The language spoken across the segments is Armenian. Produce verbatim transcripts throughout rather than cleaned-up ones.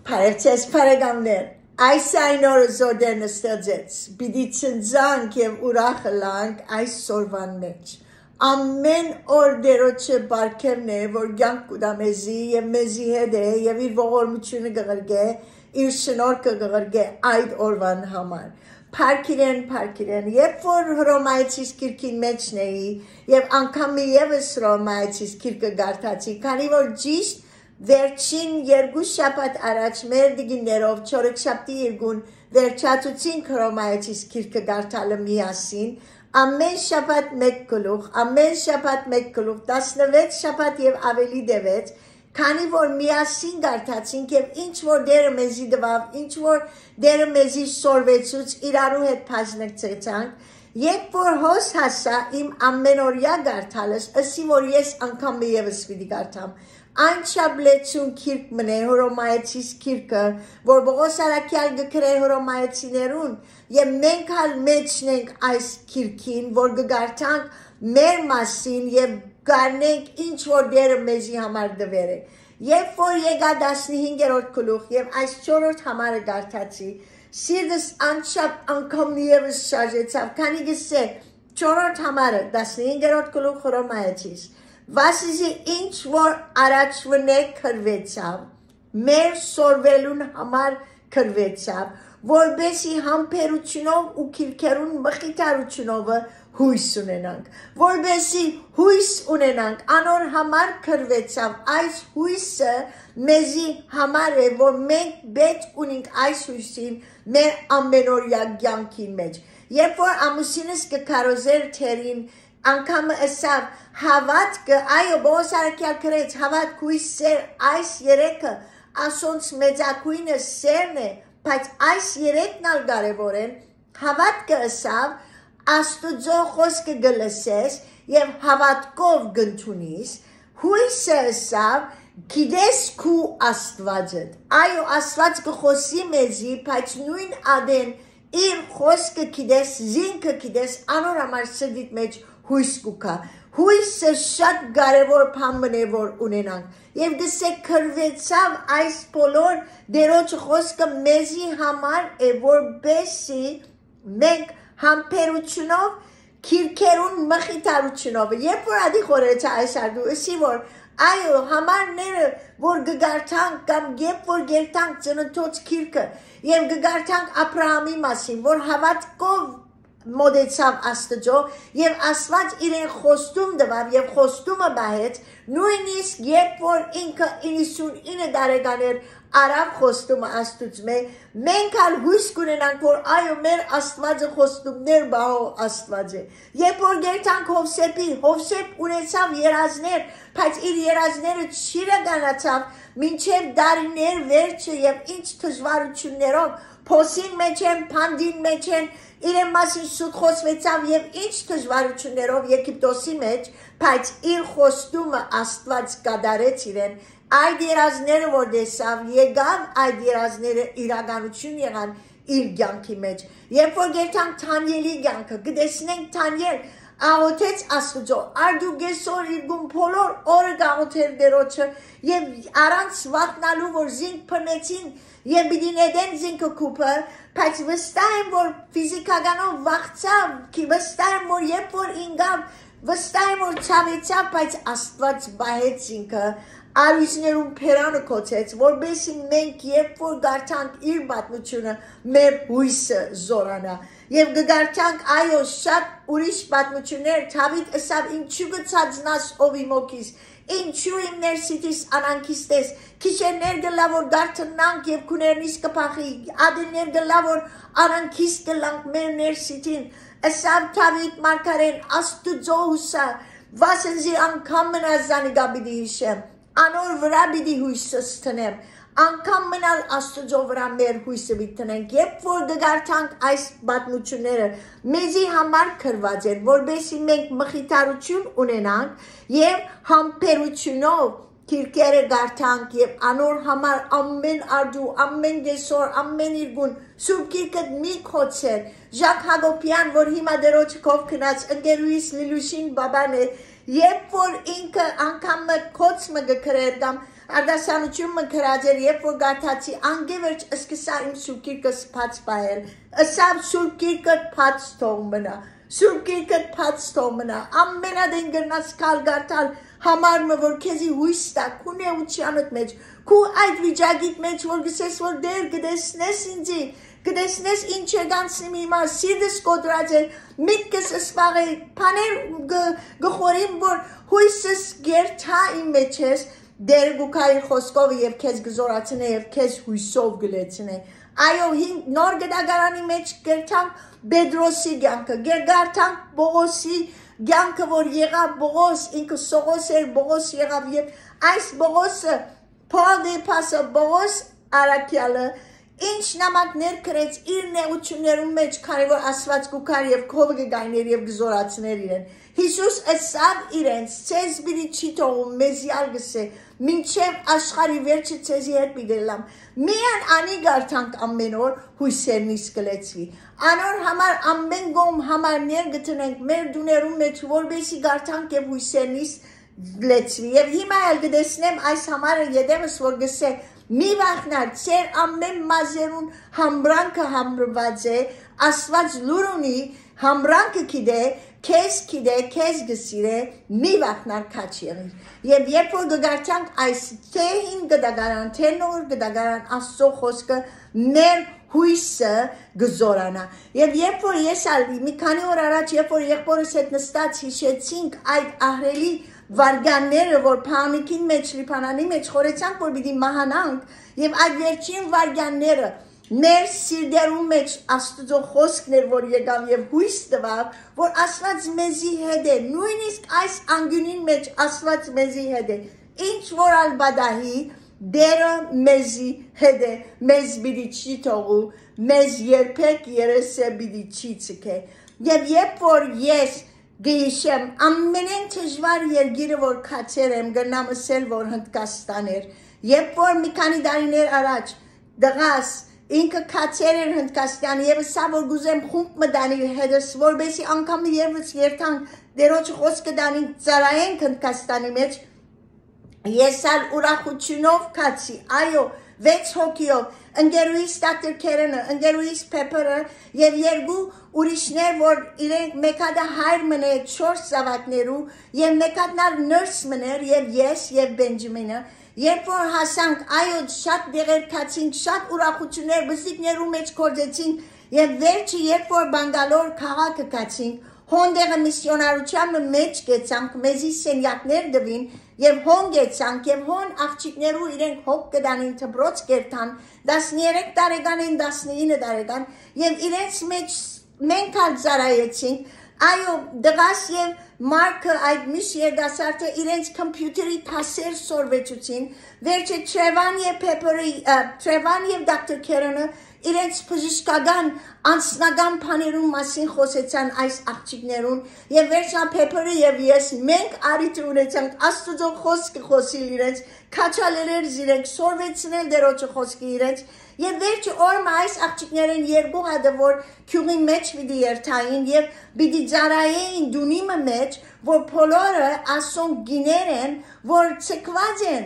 Parevchess paragamner. Այս այն օրը զոդեր նստածեց, պիտի ծնձանք և ուրախըլանք այս սորվան մեջ։ Ամեն օր դերոչը բարգևն է, որ գյանք կուտա մեզի և մեզի հետ է և իր ողորմությունը գղրգե, իր շնորհքը գղրգե այդ օրվան համար։ Փարքիրեն, փարքիրեն, երբ որ Հռոմայացիս գիրքին մեջն էի և անգամ մի ևս Հռոմայացիս գիրքը գարթացի, քանի որ ճիշտ վերջին երկու շաբաթ առաջ մեր դիգիներով չորեքշաբթի երկուն վերջացուցինք Հռոմայացիս գիրքը գարթալը միասին, ամեն շաբաթ մեկ գլուխ, ամեն շաբաթ մեկ գլուխ, տասնվեց շաբաթ և ավելի դեվեց, քանի որ միասին գարթացինք և ինչ որ դերը մեզի դվավ, ինչ որ դերը մեզի սորվեցուց իրարու հետ փաժնկցեցանք, երբ որ հոս հասա իմ ամենօրյա գարթալս, ըսի որ ես անգամ մի ևս պիտի գարթամ, այն շաբլեցուն քիրք մնե Հռոմայացիս քիրքը, որ Պողոս Արաքյալ գկրե Հռոմայացիներուն, և մենք հալ մեջն ենք այս քիրքին, որ գգարթանք մեր մասին և գարնենք ինչ որ դերը մեզի համար դվեր է։ Երբ որ եկա տասնհինգերորդ գլուխ և այս չորրորդ համարը գարթացի, սիրտս անչափ անգամ ևս շարժեցավ, քանի գսե չորրորդ համարը տասնհինգերորդ գլուխ Հռոմայացիս, վասիզի ինչ որ առաջվնե քրվեցավ, մեր սորվելուն համար քրվեցավ, որբեսի համբերությունով ու քիրքերուն մխիթարությունովը հույս ունենանք, որբեսի հույս ունենանք, անոր համար քրվեցավ, այս հույսը մեզի համար է, որ մենք պետք ունենք այս հույսին մեր ամենօրյա կյանքի մեջ, երբ որ ամուսինս կքարոզեր թերին, անգամ ասավ հավատքը, այո, Պողոս Արաքյալ գրեց, հավատք, հույս, սեր, այս երեքը ասոնց մեծակույնը սերն է, բայց այս երեքն ալ կարևոր են, հավատքը ասավ, Աստուծո խոսքը գլսես և հավատքով գնդունիս, հույսը ասավ, գիտես քու Աստվածդ, այո, Աստված կխոսի մեզի, բայց նույն ադեն իր խոսքը գիտես, զինքը գիտես, անոր համար սրդիդ մեջ հույս կուքա, հույսը շատ կարևոր բան է, որ ունենանք և գսե քրվեցավ այս բոլոր դերոջը խոսքը մեզի համար է, որբեսի մենք համբերությունով քիրքերուն մխիթարությունով, երբ որ ադի խորեցա այս արդու, ըսի որ այո, համարները, որ գգարթանք կամ երբ որ գերտանք ծննդոց քիրքը և գգարթանք Աբրահամի մասին, որ հավատքով մոդեցավ Աստծո և Աստված իրեն խոստում դվավ և խոստումը բահեց, նույնիսկ երբ որ ինքը իննսունինը տարեկան էր արավ խոստումը Աստծո, մենք ալ հույս կունենանք, որ այո, մեր Աստվածը խոստումներ բահող Աստված է։ Երբ որ գերտանք Հովսեփի, Հովսեփ ունեցավ երազներ, բայց իր երազները չիրականացավ, մինչև դարիներ վերջը և ինչ դժվարություններով, փոսին մեջ են, փանդին մեջ են, իրեն մասին սուտ խոսվեցավ և ինչ դժվարություններով Եգիպտոսի մեջ, բայց իր խոստումը Աստված կատարեց իրեն, այդ երազները որ տեսավ, եկավ այդ երազները իրականություն եղան իր կյանքի մեջ։ Երբ որ գերտանք Դանիելի կյանքը, կտեսնենք Դանիել աղոթեց Աստծո, արդու գեսոր իրգում բոլոր օրը գաղոթեր դերոջը և առանց վախնալու, որ զինք փնեցին և պիտի նետեն զինքը քուփը, բայց վստահ եմ, որ ֆիզիկականով վախցավ, վստահ եմ, որ երբ որ ինգավ, վստահ եմ, որ ցավեցավ, բայց Աստված բահեց զինքը, արույցներում փերանը կոչեց, որբեսի մենք երբ որ գարթանք իր պատմությունը, մեր հույսը զորանա և գգարթանք, այո, շատ ուրիշ պատմություններ, Դավիթ ասավ, ինչու գցածնաս ով իմ օքիս, ինչու իմ ներսիտիս անանքիստես, քիշերներ գլա, որ գարթնանք և քուներնիս կփախի, ադեններ գլա, որ անանքիս գլանք մեր ներսիտին, ասավ Դավիթ մարգարեն, Աստուծո հուսա, վասնզի անգամ մնազանի գաբիդի հիշեմ, անոր վրա պիտի հույսս տնեմ, անգամ մնալ Աստուծո վրա մեր հույսը պիտի տնենք, երբ որ գգարթանք այս պատմությունները մեզի համար քրված են, որբեսի մենք մխիթարություն ունենանք և համբերությունով քիրքերը գարթանք և անոր համար ամեն արդու, ամեն գեսոր, ամեն իրգուն, սուրբ քիրքը մի քոցեր, Ժակ Հակոբյան, որ հիմա դերոջը կով քնած ընկերուհիս Լիլուշին բաբան է, երբ որ ինքը անգամ քոցը գկրեր կամ արդասանություն մնքրած էր, երբ որ գարթացի, անգևերջ սկսա իմ Սուրբ Գիրքը սփած պահել, ըսավ Սուրբ Գիրքը փած թող մնա, Սուրբ Գիրքը փած թող մնա, ամենադեն գրնաց կալ գարթալ համարը, որ քեզի հույս տա, քու նեղությանդ մեջ, քու այդ վիճակիդ մեջ, որ գսես, որ դեր գտեսնես ինձի, գտեսնես ինչ է գանցնիմ հիմա, սիրտս կոտրած էր, միտքս սպաղ է, պաներ գխորիմ, որ հույսս գերթա իմ մեջ ես, դեր գուքայր խոսքով և քեզ գզորացն է և քեզ հույսով գլեցն է, այո, նոր գդագարանի մեջ գերթանք Բեդրոսի գյանքը, գերգարթանք Բողոսի գյանքը, որ եղավ Բողոս, ինքը Սողոս էր, Բողոս եղավ և այս Բողոսը, Փոլ դեպասը Բողոս Արաքյալը, ինչ նամակներ կրեց իր նեղություններում մեջ, քանի որ Աստված գուքար և քովը գգայներ և գզորացներ իրեն։ Հիսուս ըսավ իրենց, ցեզ բիդի չի թողում, մեզի արգսե, մինչև աշխարհի վերջը ցեզի հետ պիտելամ։ Միան անի գարթանք ամեն օր հույսերնից կլեցվի։ Անոր համար ամեն գոմ համարներ գտնենք մեր դուներում մեջ, որբեսի գարթանք և հույսերնից լեցվի։ Եվ հիմա էլ գտեսնեմ այս համարը յետևս որ գսե մի վախնար, ծեր ամեն մազերուն համբրանքը համրված է, Աստված լուր ունի, համբրանքը գիտե, քեզ գիտե, քեզ գսիրե, մի վախնար քաչ եղիր։ Եվ երբ որ գգարթանք այս թե հին գդագարան, թե նոր գդագարան Աստծո խոսքը մեր հույսը գզորանա։ Եվ երբ որ ես ալի, մի քանի օր առաջ, երբ որ եղբորս հետ նստած հիշեցինք այդ ահրելի վարգանները, որ փանիկին մեջ, լիփանանի մեջ խորեցանք, որ պիտի մահանանք, և այդ վերջին վարգանները մեր սիրտերում մեջ Աստծո խոսքն էր, որ եկավ և հույս տվավ, որ Աստված մեզի հետ է, նույնիսկ այս անգյունին մեջ Աստված մեզի հետ է, ինչ որ ալբադահի, դերը մեզի հետ է, մեզ պիտի չի թողու, մեզ երբեք երեսը պիտի չի ցկե։ Եվ երբ որ ես գիշեմ, ամենեն թժվար երգիրը, որ կացեր եմ, գնամ ասել, որ Հնդկաստան էր, երբ որ մի քանի տարիներ առաջ դղաս ինքը կացեր էր Հնդկաստան և սա որ գուզեմ խումբ մտանիր հետս, որբեսի անգամ եվս երթանք դերոջ խոսքը դանին ծարայենք Հնդկաստանի մեջ, ես ալ ուրախությունով կացի, այո, վեց հոգիով, ընկերուիս դոկտոր Քերենը, ընկերուիս Փեփերը և երկու ուրիշներ, որ իրենք մեկադը հայր մնե չորս զավակներու և մեկադնար նրս մներ և ես և Բենջամինը, երբ որ հասանք, այո, շատ դեղեր կացինք, շատ ուրախություններ բսիկներու մեջ կործեցինք և վերջը երբ որ Բանգալոր քաղաքը կացինք, հոնդեղը միսիոնարության մեջ գեցանք, մեզի սենյակներ դվին և հոն գեցանք և հոն աղջիկներու իրենք հոգ կդանին թբրոց կերթան, տասներեք տարեկան են, տասնինը տարեկան և իրենց մեջ մենք ալ ծարայեցինք, այո, դղաս և Մարկը այդ միշ երդասարդը իրենց կամպյուտերի թասեր սորվեցուցին, վերջը Թրևան և Փեփերի, Թրևան և դոկտոր Քերենը իրենց բժշկական անձնական բաներուն մասին խոսեցան այս աղջիկներուն և վերջնա Փեփերը և ես մենք արիթ ունեցանք Աստծո խոսքը խոսիլ իրենց, քաչալերեր իրենք, սորվեցնել դերոջը խոսքի իրենց և վերջը օրմա այս աղջիկներեն երկու հատը, որ քյուղի մեջ պիտի երթային և պիտի ծարայեին դունիմը մեջ, որ բոլորը ասոն գիներ են, որ ցկված են,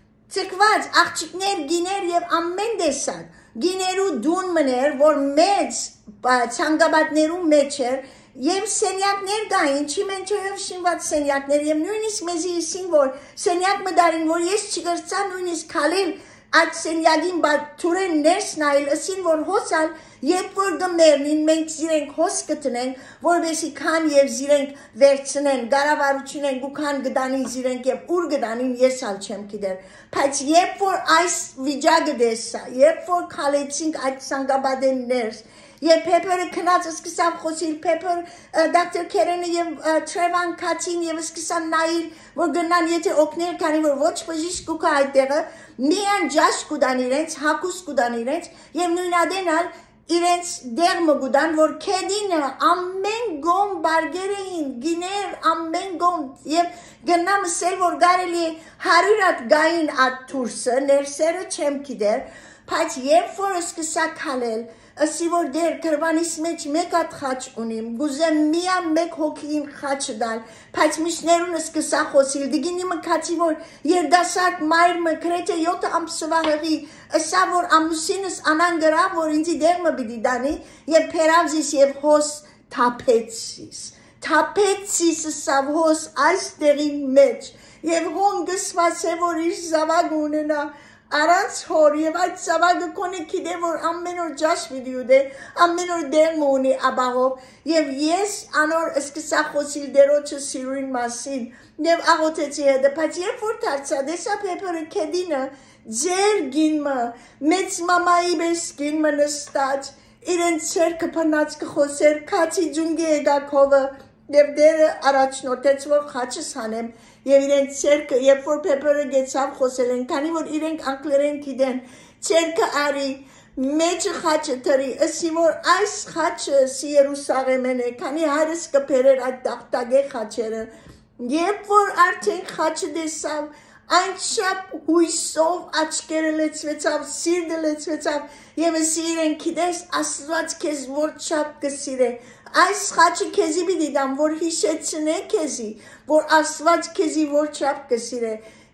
ցկված աղջիկներ գիներ և ամեն տեսակ, գիներու դուն մներ, որ մեծ ցանգաբատներու մեջ էր և սենյակներ գային, չի մենչև շինված սենյակներ և նույնիսկ մեզի իսին, որ սենյակ մդարին, որ ես չգրծա նույնիսկ քալել այդ սենյակին բաթուրեն ներս նայել, ասին, որ հոսալ, երբ որ գմերնին, մենք զիրենք հոս կտնենք, որբեսի քան և զիրենք վերցնեն, գարավարություն են, գուքան գդանին զիրենք և ուր գդանին, ես ալ չեմ գիտեր, բայց երբ որ այս վիճակը դեսա, երբ որ քալեցինք այդ սանգաբադեն ներս, և Փեփերը քնած սկսավ խոսիլ, Փեփեր դոկտոր Քերենը և Թրևան կացին և սկսան նայել, որ գնան եթե օգներ, քանի որ ոչ բժիշկ կուքա այդտեղը, միան ջաշ կուդան իրենց, հակուս կուդան իրենց և նույնադենալ իրենց դեղմը գուդան, որ քեդինը ամեն գոմ բարգեր էին, գիներ ամեն գոմ և գնամ ասել, որ գարելի հարյուրատ գային այդ թուրսը, ներսերը չեմ գիտեր, բայց երբ որ սկսա քալել Ասի որ դեր կրվանիս մեջ մեկ հատ խաչ ունիմ, գուզեմ միան մեկ հոգին խաչ դալ, բայց միշներուն սկսա խոսիլ, դիգինի մկացի որ երդասարդ մայր մկրետ է յոթ ամսվա հղի, ասա որ ամուսինս անան գրա, որ ինձի դեր մը բիդի դանի, և պերավզիս և հոս թապեցիս, թապեցիս սավ հոս այս դեղին մեջ, և հոն գսված է որ իշ զավագ ունենա, Aranz hor եւ այդ ծավալը կոնե գիտե որ ամեն օր ջաշ վիդեո դե ամեն օր դեր մունի աբաղով եւ ես անոր սկսա խոսիլ դերոջը սիրուն մասին եւ աղոթեցի հետը բայց երբ որ դարձա դեսա փեպերը կեդինը ձեր գինմը մեծ մամայի բես գինմը նստած իրեն ցերկը փնած կխոսեր քացի ջունգի եկակովը Եվ դերը առաջնորդեց, որ խաչս հանեմ, և իրեն ցերկը, երբ որ փեպերը գեցավ խոսել են, քանի որ իրենք անգլերեն գիտեն, ցերկը արի, մեջը խաչը տրի, ասի որ այս խաչը Երուսաղեմեն է, քանի հայրս կբերեր այդ տախտագե խաչերը, երբ որ արդեն խաչը դեսավ, այնչափ հույսով աչքերը լեցվեցավ, սիրտը լեցվեցավ, և ասի իրեն գիտես, Աստված քեզ որչափ կսիրե, Այս խաչը քեզի պիտի դամ, որ հիշեցնե քեզի, որ Աստված քեզի որչափ կսիրե,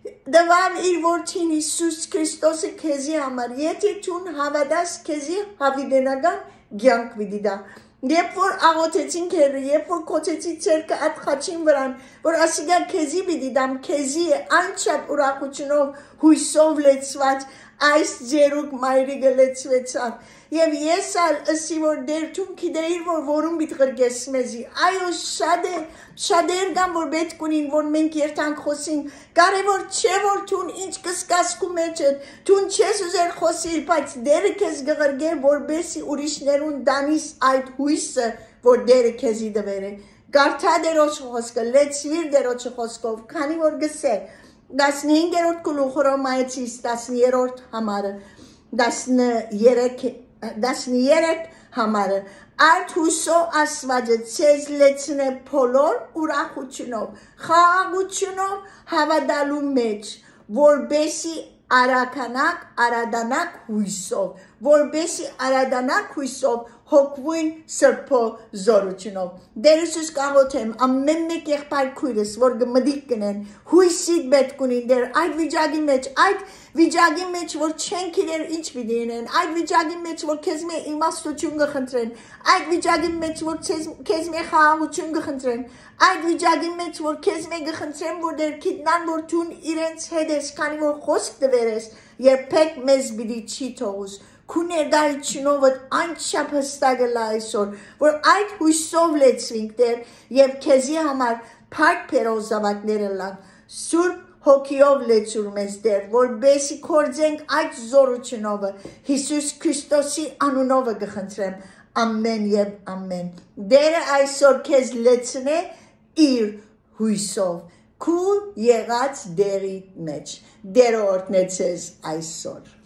դվավ իր որդին Հիսուս Քրիստոսը քեզի համար, եթե դու հավատաս քեզի հավիտենական կյանք պիտի դա։ Երբ որ աղոթեցինք հերը, երբ որ կոչեցի ցերկը այդ խաչին վրան, որ ասիգա քեզի պիտի դամ, քեզի է այնչափ ուրախությունով, հույսով լեցված, այս ձերուկ մայրիկը լեցվեցավ։ Եվ ես ալ ասի որ դեր թուն գիտեիր որ որում պիտի ղրգես մեզի այո շատ է շատեր կան որ պետք ունին որ մենք երթանք խոսենք կարևոր չէ որ թուն ինչ կսկաս քու մեջ թուն չես ուզեր խոսիլ բայց դերը քեզ գղրգե որբեսի ուրիշներուն դանիս այդ հույսը որ դերը քեզի դվեր է գարթա դերոջ խոսքը լեցվիր դերոջ խոսքով քանի որ գսե տասնհինգերորդ գլուխը Հռոմայացիս տասներորդ համարը տասներեք Դասներեք համարը այդ հույսով Աստվածը ցեզ լեցնե բոլոր ուրախությունով խաղաղությունով հավատալու մեջ որբեսի արականակ արադանակ հույսով որբեսի արադանակ հույսով հոգվույն սրբո զորությունով Դեր Հիսուս կաղոթեմ ամեն մեկ եղբայր քույրս որ գմդիկ կնեն հույսիդ պետք ունին դեր այդ վիճակի մեջ այդ վիճակի մեջ որ չեն գիտեր ինչ պիտի ինեն այդ վիճակի մեջ որ քեզ մե իմաստություն կխնդրեն այդ վիճակի մեջ որ քեզ մե խաղաղություն կխնդրեն այդ վիճակի մեջ որ քեզ մե կխնդրեն որ դեր գիտնան որ դու իրենց հետ ես քանի որ խոսք դվերես երբեք մեզ պիտի չի թողուս Քու ներկայությունով այնչափ հստակ է այսօր, որ այդ հույսով լեցվինք դեր և քեզի համար փառք բերող զավակները լան, Սուրբ հոգիով լեցուր մեզ դեր, որբեսի կործենք այդ զորությունովը, Հիսուս Քրիստոսի անունովը կխնդրեմ, ամեն և ամեն։ Դերը այսօր քեզ լեցնե իր հույսով, քու եղած դերի մեջ, դերը օրհնեցես այսօր։